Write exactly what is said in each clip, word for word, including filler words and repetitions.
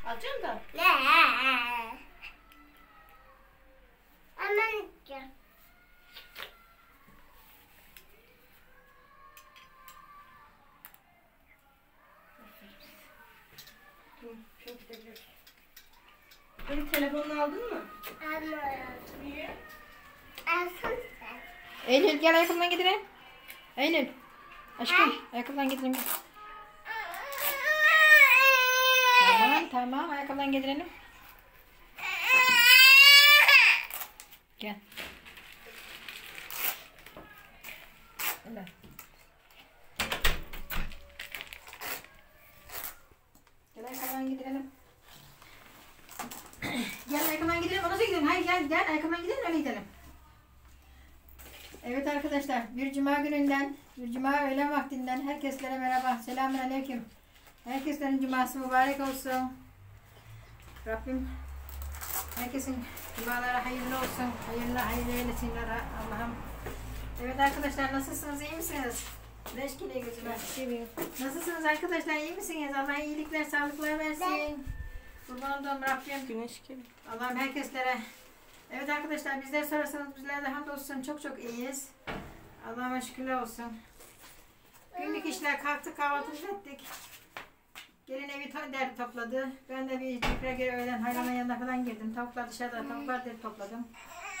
Alacağım da. Ne? Aman ki. Benim telefonunu aldın mı? Almıyorum. Niye? Alsın sen. Eylül gel ayakkabından gidelim. Eylül. Aşkım ayakkabından gidelim. Gel. Tamam tamam ayakkabından gidelim. Gel. Gel. Gel ayakkabından gidelim. Gel ayakkabından gidelim. Ona gidelim. Hayır gel gel ayakkabından gidelim öyle gidelim. Evet arkadaşlar bir cuma gününden, bir cuma öğlen vaktinden herkeslere merhaba. Selamünaleyküm. Herkeslerin cuması mübarek olsun. Rabbim herkesin cumaları hayırlı olsun. Hayırlı hayırlı eylesinler Allah'ım. Evet arkadaşlar nasılsınız? İyi misiniz? Leş geliyor gözüme. Nasılsınız arkadaşlar? İyi misiniz? Allah iyilikler, sağlıklar versin. Kurban olduğum Rabbim. Güneş gibi. Allah'ım herkeslere. Evet arkadaşlar bizler sorarsanız bizler de hamdolsun çok çok iyiyiz. Allah'ıma şükürler olsun. Günlük işler kalktı kahvaltımızı ettik. Gelin evi to derdi topladı. Ben de bir tekrar geri öğlen hayvanın yanına falan girdim. Tavuklar dışarıda tavuklar derdi topladım.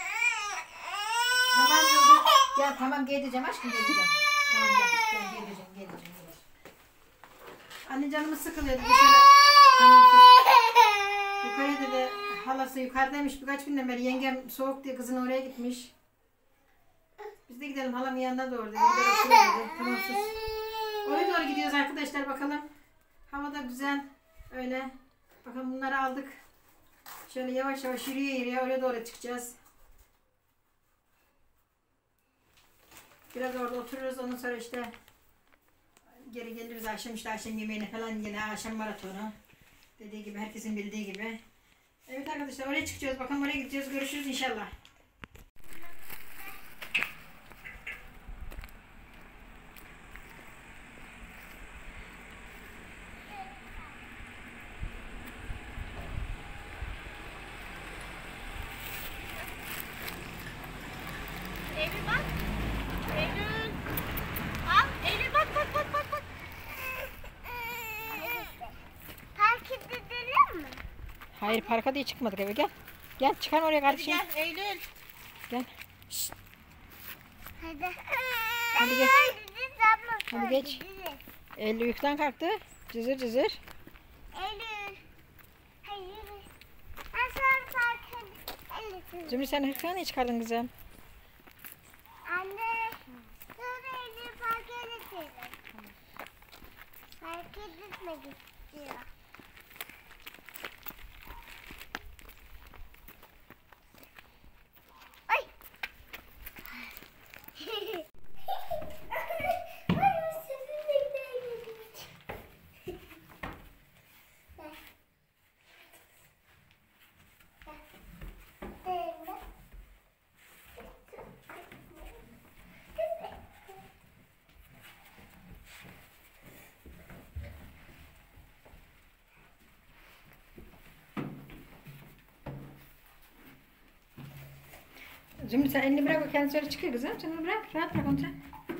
Namaz kıldık. Gel tamam geleceğim aşkım geleceğim. Tamam gel, gel geleceğim geleceğim. geleceğim. Anne canımız sıkılıyordu dışarı. Tamam sus. Yukarıda da halası yukarıdaymış birkaç günden beri yengem soğuk diye kızın oraya gitmiş. Biz de gidelim halamın yanına doğru dedi. Gider oturuyor dedi. Tamam sus. Oraya doğru gidiyoruz arkadaşlar bakalım. Hava da güzel. Öyle. Bakın bunları aldık. Şöyle yavaş yavaş yürüye yürüye oraya doğru çıkacağız. Biraz orada otururuz ondan sonra işte geri geliriz akşam işte akşam yemeğine falan yine akşam maratonu. Dediği gibi herkesin bildiği gibi. Evet arkadaşlar oraya çıkacağız. Bakalım oraya gideceğiz. Görüşürüz inşallah. Eylül bak. Eylül. Al. Eylül bak bak bak bak. bak. Park edelim mi? Hayır parka diye çıkmadık eve gel. Gel çıkar oraya Hadi kardeşim. gel Eylül. Gel. Şşt. Hadi. Hadi geç. Hadi, Hadi geç. Eylül uykudan kalktı. Cızır cızır. Eylül. Hayır. Ben sana park edelim. Zümrüt sen hırkanı niye çıkardın kızım? Anne. Sonra Eylül park edelim. Park etmek istiyor. Ay. Zümrüt sen elini bırak o kendisi öyle çıkıyor kızım. Sen onu bırak. Rahat bırak onu sen.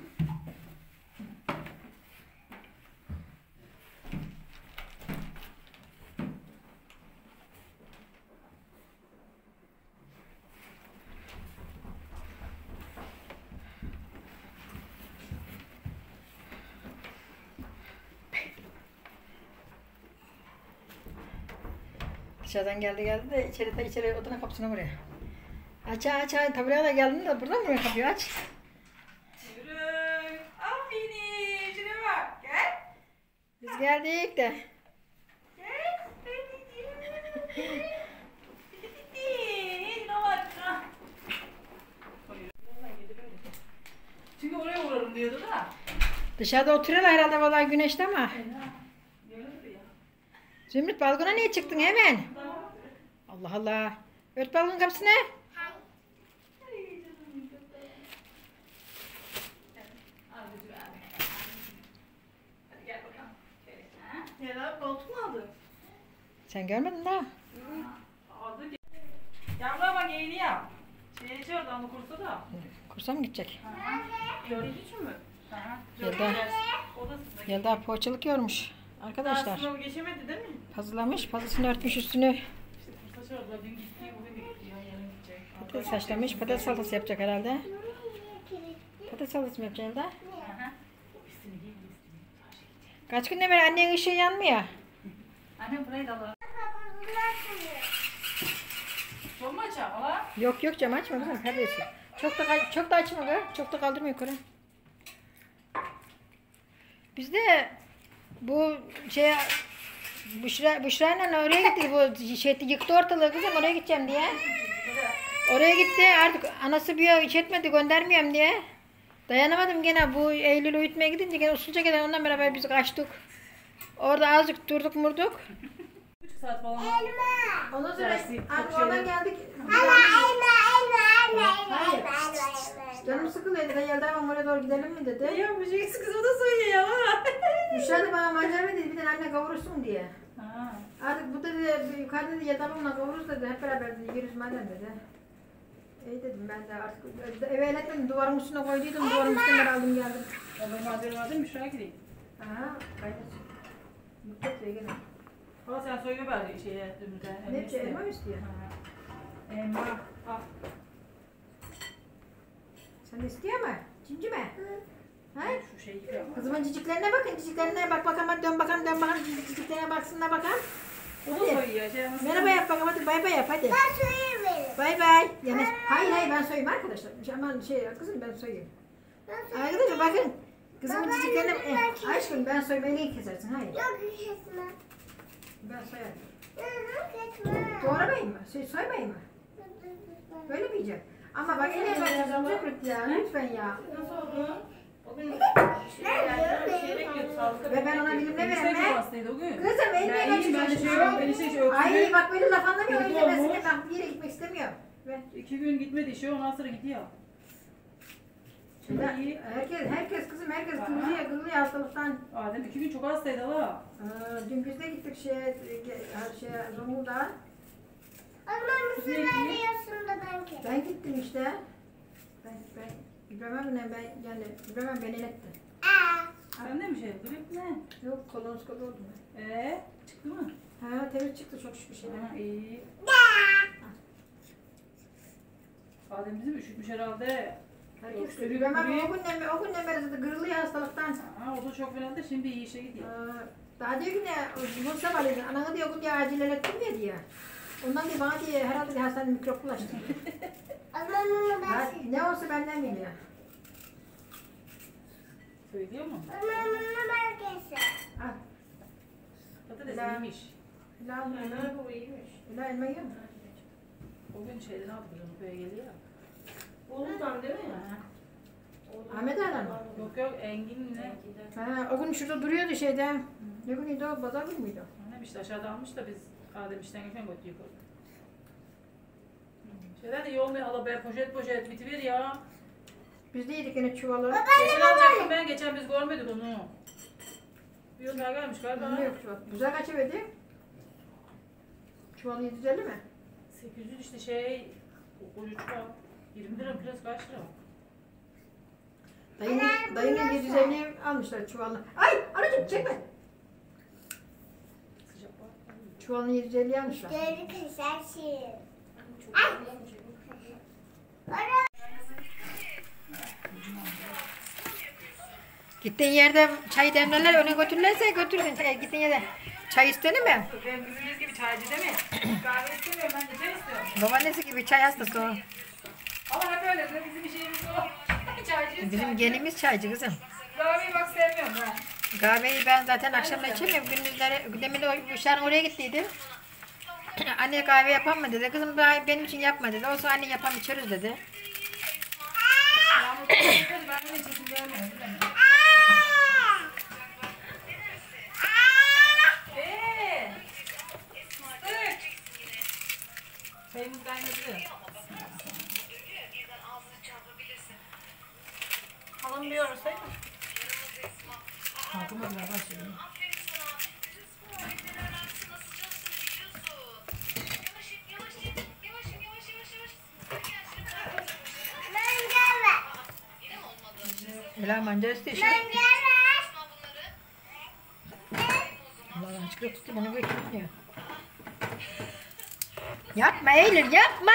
Dışarıdan geldi geldi de içeri de içeri odana kapısına buraya. Aç aç aç taburaya da geldin de buradan buraya kapıyı aç. Yürü. Aferin. Şuna bak. Gel. Biz geldik de. Gel. Anneciğim. Bitti. Ne var? Ha. Çünkü oraya uğrarım diyordu da. Dışarıda oturuyorlar herhalde vallahi güneşte ama. Yarın ya. Zümrüt balkona niye çıktın hemen? Allah Allah. Ört balkonun kapısını. Gel abi koltuk mu aldın? Sen görmedin daha. Adı ki. Yavrum bak eğini yap. Şeye çağırdı onu kursa da. Kursa mı gidecek? Gördün için mi? Aha. Yelda, Odasında. Yelda poğaçalık yormuş. Arkadaşlar. Aslında geçemedi değil mi? Hazırlamış. Pazısını örtmüş üstünü. İşte kursa çağırdı. Dün gitti, bugün de gitti. Ya, yarın gidecek. Patates haşlamış. Patates salatası yapacak herhalde. Patates salatası mı yapacak Yelda? Aha. Üstünü giy, üstünü. Çarşı gidecek. Kaç günden beri annen ışığı yanmıyor. Annem burayı da alır. Çok mu açar? Ala? Yok yok cam açma kızım kardeşim. Çok da kal- çok da açma be. Çok da kaldırma yukarı. Bizde bu şey Büşra Büşra'yla oraya gitti bu şey yıktı ortalığı kızım oraya gideceğim diye. Oraya gitti artık anası bir iç etmedi göndermiyorum diye. Dayanamadım gene bu Eylül uyutmaya gidince gene usulca gelen ondan beraber biz kaçtık. Orada azıcık durduk murduk. üç saat falan. Ondan sonra Dersi, artık çok oradan şeyler- geldik. Hayır. Canım sıkılıyordu da Yelda ama oraya doğru gidelim mi dedi. Ya bu şey kız o da söylüyor ya. Büşra da bana mancar verdi bir tane anne kavurursun diye. Ha. Artık bu dedi yukarıda dedi Yelda ablamla kavururuz dedi. Hep beraber dedi yürüyüz madem dedi. İyi dedim ben de artık eve el etmedim duvarın üstüne koyduydum duvarın üstüne ben aldım geldim. Ya ben malzeme vardı mı? Şuraya gideyim. Aha kaynasın. Mutlu diye gene. Valla sen soyma bari şeye dümdüze. Ne yapacak elma mı istiyor? Elma. Al. Sen de istiyor mu? Cinci mi? Ha? Şu şeyi yıkayalım. Kızımın ciciklerine bakın ciciklerine bak bakalım hadi dön bakalım dön bakalım ciciklerine baksınlar bakalım. O da soyuyor. Şey, nasıl- Merhaba yap bakalım hadi bay bay yap hadi. Bay bay. Yani, hayır hayır ben soyayım arkadaşlar. Aman şey kızım ben soyayım. Arkadaşlar bakın. Kızımın ciciklerine... Eh, aşkım ben soyayım beni kesersin hayır. Ben soyarım. Doğramayayım mı? Soy, soymayayım mı? Böyle mi yiyeceğim? Ama bak eline bakacağım Zümrüt ya lütfen ya. Nasıl oldu? O gün şey, yani, şey bekliyordu, sağlıkta Ve ben ona bekliyordu. bilimle Yüksek veremem. bir hastaydı o gün. Kızım eline Ben iyiyim, ben de şey yok, beni şey şey öksürüyor. Ay bak böyle laf anlamıyor o Kötü yüzden ben olmuş. seni bak bir yere gitmek istemiyorum. Ve İki gün gitmedi işe ondan sonra gidiyor. Şimdi Ya, iyi. herkes herkes kızım herkes Aha. kırılıyor kırılıyor hastalıktan. Adem iki gün çok hastaydı hala. Aa, dün biz de gittik şeye, her şeye Zonguldak'a. Ben gittim işte. Ben, ben İbrahim'e ne ben yani İbrahim'e beni iletti. Sen de mi şey grip ne? Yok kolonoskopi oldum ben. Eee çıktı mı? Ha temiz çıktı çok şükür şeyler. Ha iyi. Adem bizim üşütmüş herhalde. Herkes Öksürüyor, İbrahim kuruyor. o günden beri o günden beri zaten kırılıyor hastalıktan. Ha o da çok fena da şimdi iyi işe gidiyor. Aa, daha diyor ki ne bu sabah dedi ananı diyor gün diye acil elettim ya diyor. Ondan diye bana diye herhalde diye hastanın mikrop bulaştı. Ha, ne olsa benden biliyor. Söylüyor mu? Ah, Patates Helal. iyiymiş. Hilal mı? bu iyiymiş. Hilal elma yiyor mu? O gün şeyden aldı kızım köye geliyor. Oğlumdan değil mi? Ha. Ahmet Ağa mı? Yok yok Engin ne? Ha, o gün şurada duruyordu şeyde. Ne günüydü o? Pazar günü müydü? Annem işte aşağıda almış da biz Adem işten geçen götürdük orada. Şeyler de iyi olmuyor hala be poşet poşet bitiver ya. Biz de yedik yine çuvalı. Geçen alacaktım ben geçen biz görmedik onu. Bir yıl daha gelmiş galiba. Ne yok çuval. Güzel kaça verdi? Çuvalı yedi yüz elli mi? sekiz yüz işte şey koca çuval. yirmi lira kilosu kaç lira? Dayının, dayının yedi yüz elli almışlar çuvalını. Ay anacığım çekme. Sıcak var. Çuvalını yedi yüz elli almışlar. Gittiğin yerde çay demlerler öne götürürlerse götürürsün. Çay, gittiğin yerde çay istenir mi? Ben bizimiz gibi çaycı değil mi? Kahve istemiyorum ben de çay istiyorum. Babaannesi gibi çay hastası o. Ama hep öyle de bizim işimiz o. Çaycıyız. Bizim genimiz çaycı kızım. Kahveyi bak sevmiyorum ben. Kahveyi ben zaten akşamda içemiyorum. Gündüzleri, demin o Büşra'nın oraya gittiydim. Anne kahve yapan mı dedi. Kızım ben- benim için yapma dedi. Olsun anne yapam içeriz dedi. Yağmur konuşuyordu, ben öyle çekim gelmiyorum. Eee! Fıstık! Çayımız kaynadı. Halam bir arasaydı. Kalkamadılar başlıyor. Ela mancar istiyor şimdi. Mancar ver. Allah'ım çıkıp tutayım onu götürmüyor. Yapma Eylül yapma.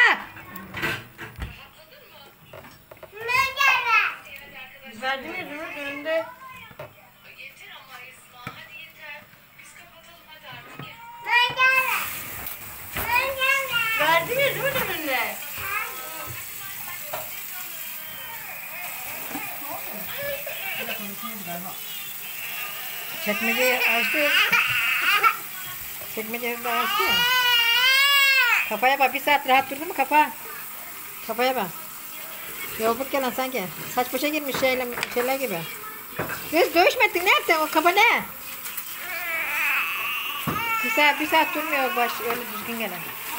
Mancar ver. Verdiniz mi? Önünde. Mancar ver. Mancar ver. Verdiniz mi önünde? Çekmeceyi açtı. Çekmeceyi de açtı ya. Kafaya bak bir saat rahat durdu mu kafa? Kafaya bak. Yolbuk gelen sanki. Saç başa girmiş şeyle, şeyler gibi. Kız dövüşmedin ne yaptın o kafa ne? Bir saat, bir saat durmuyor baş öyle düzgün gelen.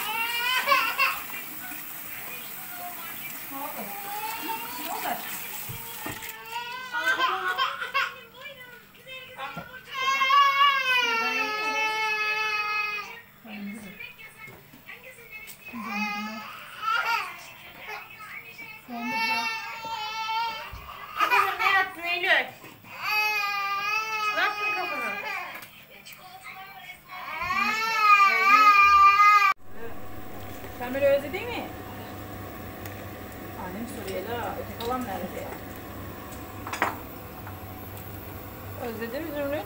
Kafana ne yaptın Eylül? Ne yaptın kafana? Sen böyle özledin mi? Annem soruyor la. Öteki halam nerede ya? Özledin mi Zümrüt?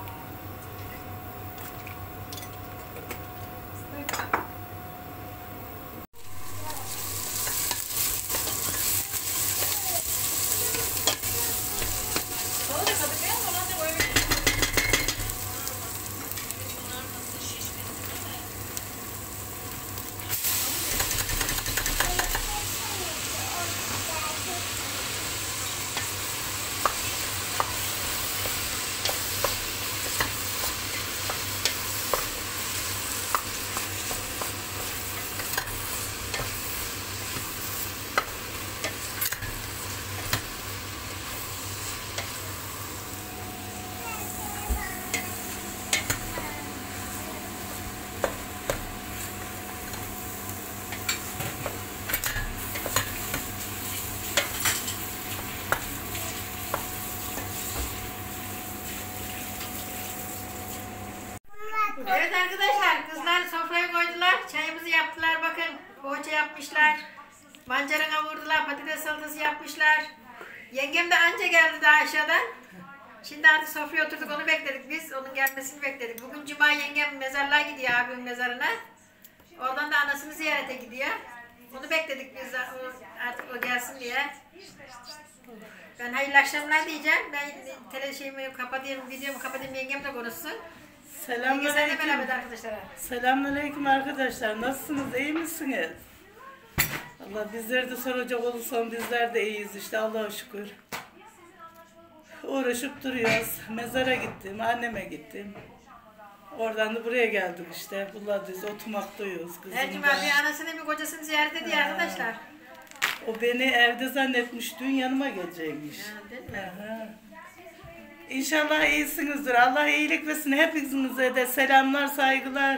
Evet arkadaşlar kızlar sofraya koydular. Çayımızı yaptılar bakın. Poğaça yapmışlar. Mancara kavurdular. Patates salatası yapmışlar. Yengem de anca geldi daha aşağıdan. Şimdi artık sofraya oturduk onu bekledik biz. Onun gelmesini bekledik. Bugün cuma yengem mezarlığa gidiyor abimin mezarına. Oradan da anasını ziyarete gidiyor. Onu bekledik biz artık o gelsin diye. Ben hayırlı akşamlar diyeceğim. Ben tele şeyimi kapatayım, videomu kapatayım yengem de konuşsun. Yenge sen de Selamünaleyküm. merhaba de arkadaşlara. Selamünaleyküm arkadaşlar. Nasılsınız? İyi misiniz? Allah bizleri de soracak olursan bizler de iyiyiz işte Allah'a şükür. Uğraşıp duruyoruz. Mezara gittim, anneme gittim. Oradan da buraya geldik işte. Bunlar biz oturmaktayız Her cuma kızımla. bir anasını bir kocasını ziyaret ediyor arkadaşlar. O beni evde zannetmiş, dün yanıma gelecekmiş. Ha, değil mi? Aha. İnşallah iyisinizdir. Allah iyilik versin hepinize de selamlar, saygılar.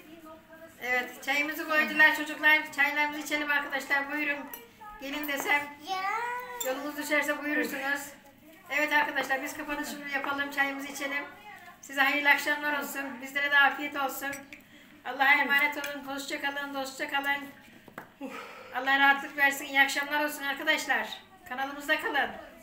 Evet çayımızı koydular çocuklar. Çaylarımızı içelim arkadaşlar buyurun. Gelin desem yolunuz düşerse buyurursunuz. Evet arkadaşlar biz kapanışımızı yapalım çayımızı içelim. Size hayırlı akşamlar olsun. Bizlere de afiyet olsun. Allah'a emanet olun. Hoşça kalın, dostça kalın. Allah rahatlık versin. İyi akşamlar olsun arkadaşlar. Kanalımızda kalın.